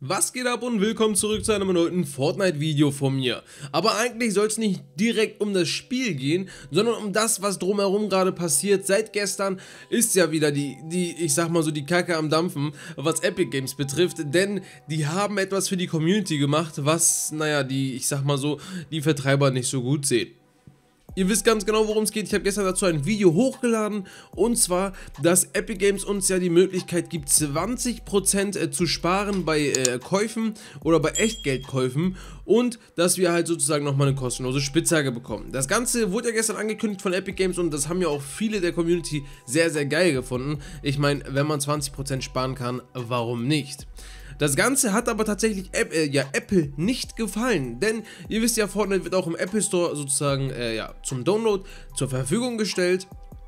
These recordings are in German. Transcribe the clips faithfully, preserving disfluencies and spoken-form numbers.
Was geht ab und willkommen zurück zu einem neuen Fortnite-Video von mir. Aber eigentlich soll es nicht direkt um das Spiel gehen, sondern um das, was drumherum gerade passiert. Seit gestern ist ja wieder die, die, ich sag mal so, die Kacke am Dampfen, was Epic Games betrifft. Denn die haben etwas für die Community gemacht, was, naja, die, ich sag mal so, die Vertreiber nicht so gut sehen. Ihr wisst ganz genau, worum es geht. Ich habe gestern dazu ein Video hochgeladen, und zwar, dass Epic Games uns ja die Möglichkeit gibt, zwanzig Prozent zu sparen bei äh, Käufen oder bei Echtgeldkäufen, und dass wir halt sozusagen nochmal eine kostenlose Spitzhacke bekommen. Das Ganze wurde ja gestern angekündigt von Epic Games und das haben ja auch viele der Community sehr, sehr geil gefunden. Ich meine, wenn man zwanzig Prozent sparen kann, warum nicht? Das Ganze hat aber tatsächlich App, äh, ja, Apple nicht gefallen, denn ihr wisst ja, Fortnite wird auch im Apple Store sozusagen äh, ja, zum Download zur Verfügung gestellt.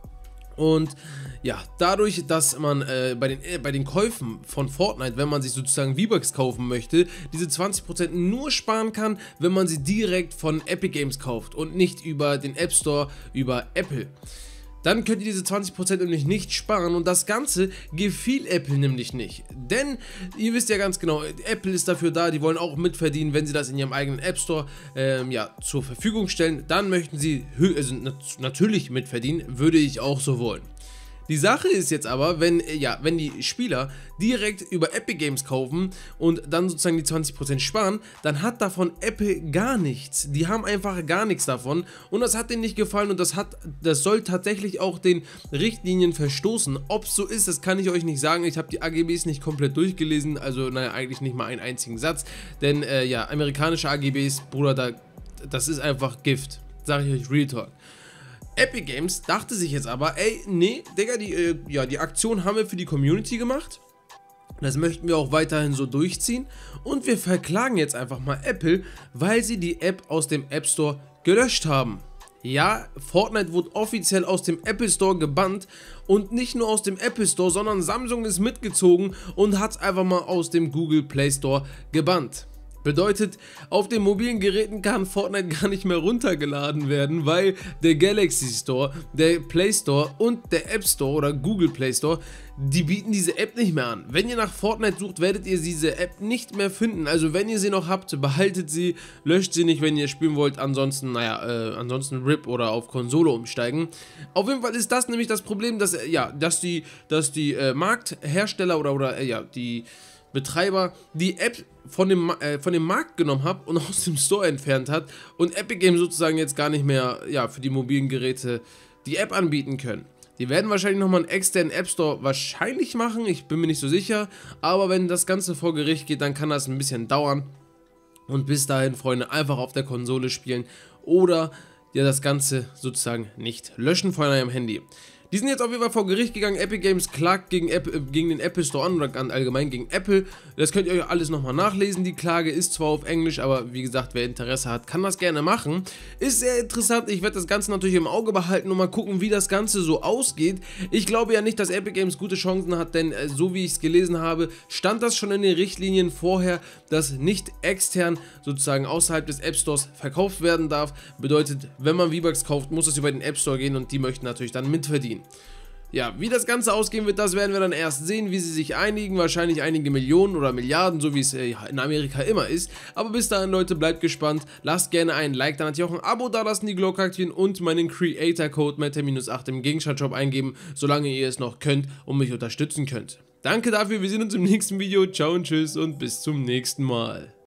Und ja, dadurch, dass man äh, bei, den, äh, bei den Käufen von Fortnite, wenn man sich sozusagen V-Bucks kaufen möchte, diese zwanzig Prozent nur sparen kann, wenn man sie direkt von Epic Games kauft und nicht über den App Store, über Apple. Dann könnt ihr diese zwanzig Prozent nämlich nicht sparen, und das Ganze gefiel Apple nämlich nicht. Denn ihr wisst ja ganz genau, Apple ist dafür da, die wollen auch mitverdienen, wenn sie das in ihrem eigenen App Store ähm, ja, zur Verfügung stellen. Dann möchten sie also nat natürlich mitverdienen, würde ich auch so wollen. Die Sache ist jetzt aber, wenn, ja, wenn die Spieler direkt über Epic Games kaufen und dann sozusagen die zwanzig Prozent sparen, dann hat davon Apple gar nichts. Die haben einfach gar nichts davon, und das hat denen nicht gefallen, und das hat, das soll tatsächlich auch den Richtlinien verstoßen. Ob es so ist, das kann ich euch nicht sagen. Ich habe die A G Bs nicht komplett durchgelesen, also naja, eigentlich nicht mal einen einzigen Satz, denn äh, ja, amerikanische A G Bs, Bruder, da, das ist einfach Gift, sage ich euch Real Talk. Epic Games dachte sich jetzt aber, ey, nee, Digga, die, äh, ja, die Aktion haben wir für die Community gemacht. Das möchten wir auch weiterhin so durchziehen. Und wir verklagen jetzt einfach mal Apple, weil sie die App aus dem App Store gelöscht haben. Ja, Fortnite wurde offiziell aus dem Apple Store gebannt, und nicht nur aus dem Apple Store, sondern Samsung ist mitgezogen und hat es einfach mal aus dem Google Play Store gebannt. Bedeutet, auf den mobilen Geräten kann Fortnite gar nicht mehr runtergeladen werden, weil der Galaxy Store, der Play Store und der App Store oder Google Play Store, die bieten diese App nicht mehr an. Wenn ihr nach Fortnite sucht, werdet ihr diese App nicht mehr finden. Also wenn ihr sie noch habt, behaltet sie, löscht sie nicht, wenn ihr spielen wollt. Ansonsten, naja, äh, ansonsten R I P oder auf Konsole umsteigen. Auf jeden Fall ist das nämlich das Problem, dass, äh, ja, dass die, dass die äh, Markthersteller oder, oder äh, ja, die Betreiber die App von dem, äh, von dem Markt genommen hat und aus dem Store entfernt hat, und Epic Games sozusagen jetzt gar nicht mehr, ja, für die mobilen Geräte die App anbieten können. Die werden wahrscheinlich nochmal einen externen App Store wahrscheinlich machen, ich bin mir nicht so sicher, aber wenn das Ganze vor Gericht geht, dann kann das ein bisschen dauern, und bis dahin, Freunde, einfach auf der Konsole spielen oder ja das Ganze sozusagen nicht löschen von eurem Handy. Die sind jetzt auf jeden Fall vor Gericht gegangen. Epic Games klagt gegen, App, äh, gegen den Apple Store an, oder allgemein gegen Apple. Das könnt ihr euch alles nochmal nachlesen. Die Klage ist zwar auf Englisch, aber wie gesagt, wer Interesse hat, kann das gerne machen. Ist sehr interessant. Ich werde das Ganze natürlich im Auge behalten und mal gucken, wie das Ganze so ausgeht. Ich glaube ja nicht, dass Epic Games gute Chancen hat, denn äh, so wie ich es gelesen habe, stand das schon in den Richtlinien vorher, dass nicht extern sozusagen außerhalb des App Stores verkauft werden darf. Bedeutet, wenn man V-Bucks kauft, muss es über den App Store gehen, und die möchten natürlich dann mitverdienen. Ja, wie das Ganze ausgehen wird, das werden wir dann erst sehen, wie sie sich einigen, wahrscheinlich einige Millionen oder Milliarden, so wie es äh, in Amerika immer ist. Aber bis dahin, Leute, bleibt gespannt, lasst gerne ein Like, dann natürlich auch ein Abo da lassen, die Glocke aktivieren und meinen Creator-Code meta acht im Gegenstandshop eingeben, solange ihr es noch könnt und mich unterstützen könnt. Danke dafür, wir sehen uns im nächsten Video, ciao und tschüss und bis zum nächsten Mal.